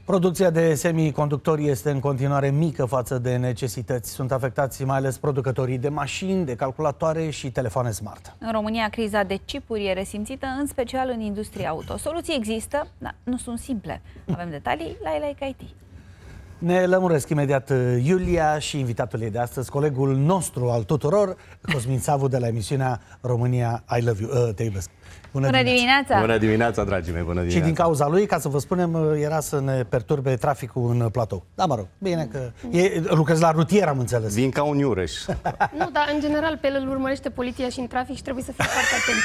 Producția de semiconductori este în continuare mică față de necesități. Sunt afectați mai ales producătorii de mașini, de calculatoare și telefoane smart. În România, criza de chipuri e resimțită, în special în industria auto. Soluții există, dar nu sunt simple. Avem detalii la Like IT. Ne lămuresc imediat Iulia și invitatul ei de astăzi, colegul nostru al tuturor, Cosmin Savu, de la emisiunea România I Love You, Te iubesc. Bună dimineața! Bună dimineața, dragii mei, bună dimineața! Și din cauza lui, ca să vă spunem, era să ne perturbe traficul în platou. Da, mă rog, bine că lucrezi la rutier, am înțeles. Vin ca un iureș. Nu, dar în general pe el îl urmărește poliția și în trafic și trebuie să fii foarte atent.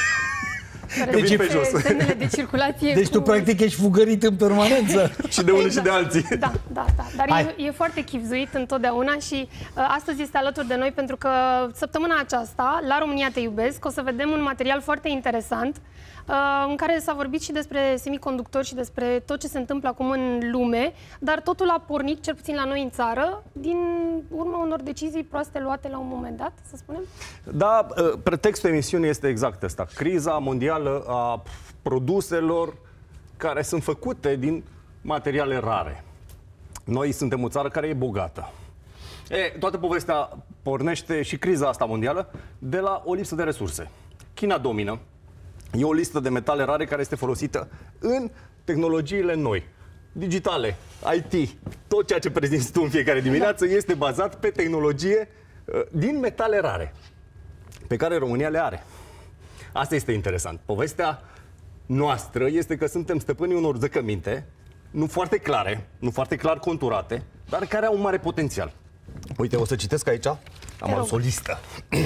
Deci pe jos. Semnele de circulație. Deci tu practic ești fugărit în permanență. Și de unii și de alții. Da. Dar e foarte chibzuit întotdeauna și astăzi este alături de noi pentru că săptămâna aceasta, la România Te iubesc, o să vedem un material foarte interesant în care s-a vorbit și despre semiconductori și despre tot ce se întâmplă acum în lume, dar totul a pornit, cel puțin la noi în țară, din urma unor decizii proaste luate la un moment dat, să spunem? Da, pretextul emisiunii este exact ăsta. Criza mondială a produselor care sunt făcute din materiale rare. Noi suntem o țară care e bogată. Toată povestea pornește și criza asta mondială de la o lipsă de resurse. China domină. E o listă de metale rare care este folosită în tehnologiile noi, digitale, IT. Tot ceea ce prezinți tu în fiecare dimineață este bazat pe tehnologie din metale rare, pe care România le are. Asta este interesant. Povestea noastră este că suntem stăpânii unor zăcăminte, nu foarte clare, nu foarte clar conturate, dar care au un mare potențial. Uite, o să citesc aici, am adus o listă.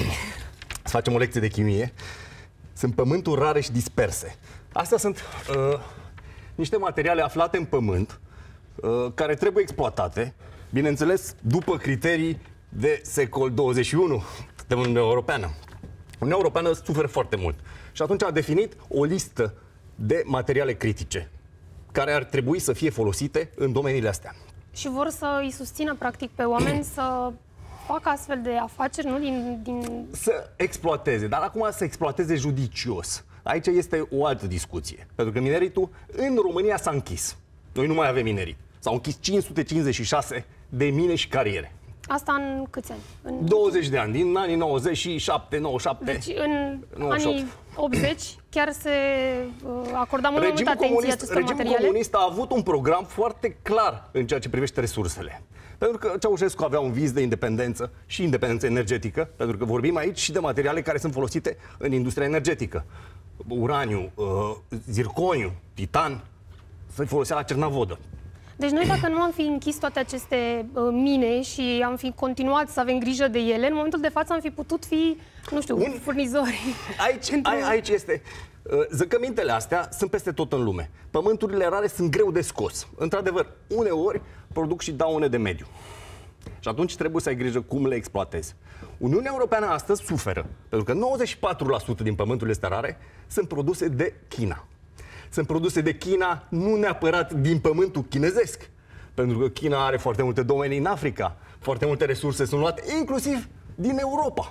Să facem o lecție de chimie. Sunt pământuri rare și disperse. Astea sunt niște materiale aflate în pământ care trebuie exploatate, bineînțeles, după criterii de secol 21 de Uniunea Europeană. Uniunea Europeană suferă foarte mult și atunci a definit o listă de materiale critice care ar trebui să fie folosite în domeniile astea. Și vor să îi susțină, practic, pe oameni să facă astfel de afaceri, nu? Să exploateze, dar acum să exploateze judicios. Aici este o altă discuție. Pentru că mineritul în România s-a închis. Noi nu mai avem minerit. S-au închis 556 de mine și cariere. Asta în câți ani? În 20 de ani, din anii 97, 97. Deci în 98. Anii 80 chiar se acorda mult mai multă atenție acestor materiale. Regimul comunist a avut un program foarte clar în ceea ce privește resursele. Pentru că Ceaușescu avea un vis de independență și independență energetică, pentru că vorbim aici și de materiale care sunt folosite în industria energetică. Uraniu, zirconiu, titan, se folosea la Cernavodă. Deci noi, dacă nu am fi închis toate aceste mine și am fi continuat să avem grijă de ele, în momentul de față am fi putut fi, nu știu, furnizori. Aici este. Zăcămintele astea sunt peste tot în lume. Pământurile rare sunt greu de scos. Într-adevăr, uneori produc și daune de mediu. Și atunci trebuie să ai grijă cum le exploatezi. Uniunea Europeană astăzi suferă, pentru că 94% din pământurile astea rare sunt produse de China. Sunt produse de China nu neapărat din pământul chinezesc, pentru că China are foarte multe domenii în Africa, foarte multe resurse sunt luate, inclusiv din Europa.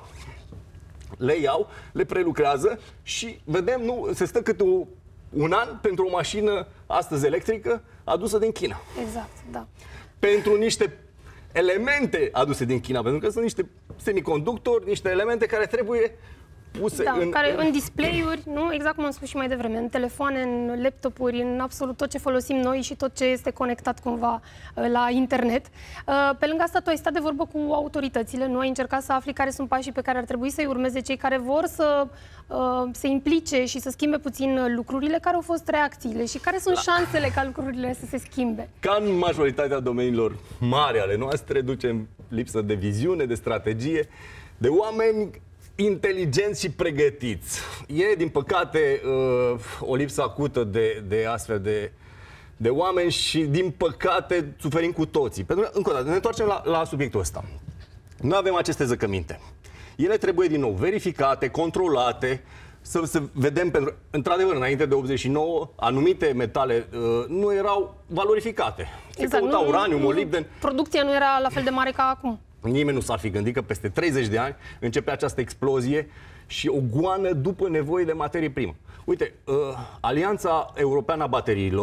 Le iau, le prelucrează și vedem, nu, se stă câte un an pentru o mașină astăzi electrică adusă din China. Exact, da. Pentru niște elemente aduse din China, pentru că sunt niște semiconductori, niște elemente care trebuie puse în display-uri, nu? Exact cum am spus și mai devreme, în telefoane, în laptopuri, în absolut tot ce folosim noi și tot ce este conectat cumva la internet. Pe lângă asta, tu ai stat de vorbă cu autoritățile, nu? Ai încercat să afli care sunt pașii pe care ar trebui să-i urmeze cei care vor să se implice și să schimbe puțin lucrurile, care au fost reacțiile și care sunt șansele ca lucrurile să se schimbe. Ca în majoritatea domeniilor mari ale noastre, ducem lipsă de viziune, de strategie, de oameni inteligenți și pregătiți. E, din păcate, o lipsă acută de astfel de oameni și, din păcate, suferim cu toții. Pentru că, încă o dată, ne întoarcem la subiectul ăsta. Noi avem aceste zăcăminte. Ele trebuie, din nou, verificate, controlate, să vedem, pentru într-adevăr, înainte de 89, anumite metale nu erau valorificate. Se căuta uraniu, molibden. Producția nu era la fel de mare ca acum. Nimeni nu s-ar fi gândit că peste 30 de ani începe această explozie și o goană după nevoile materii primă. Uite, Alianța Europeană a Bateriilor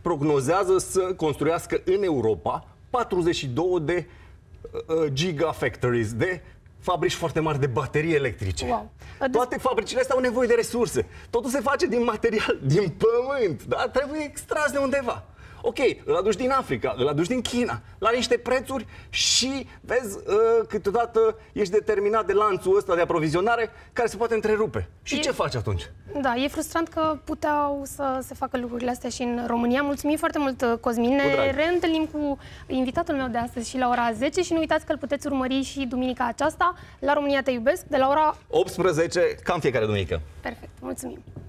prognozează să construiască în Europa 42 de gigafactories, de fabrici foarte mari de baterii electrice. Wow. Toate fabricile astea au nevoie de resurse. Totul se face din material, din pământ, dar trebuie extras de undeva. Ok, îl aduci din Africa, îl aduci din China, la niște prețuri și, vezi, câteodată ești determinat de lanțul ăsta de aprovizionare care se poate întrerupe. Și ce faci atunci? Da, e frustrant că puteau să se facă lucrurile astea și în România. Mulțumim foarte mult, Cosmin. Ne reîntâlnim cu invitatul meu de astăzi și la ora 10 și nu uitați că îl puteți urmări și duminica aceasta la România Te Iubesc, de la ora 18, cam fiecare duminică. Perfect, mulțumim!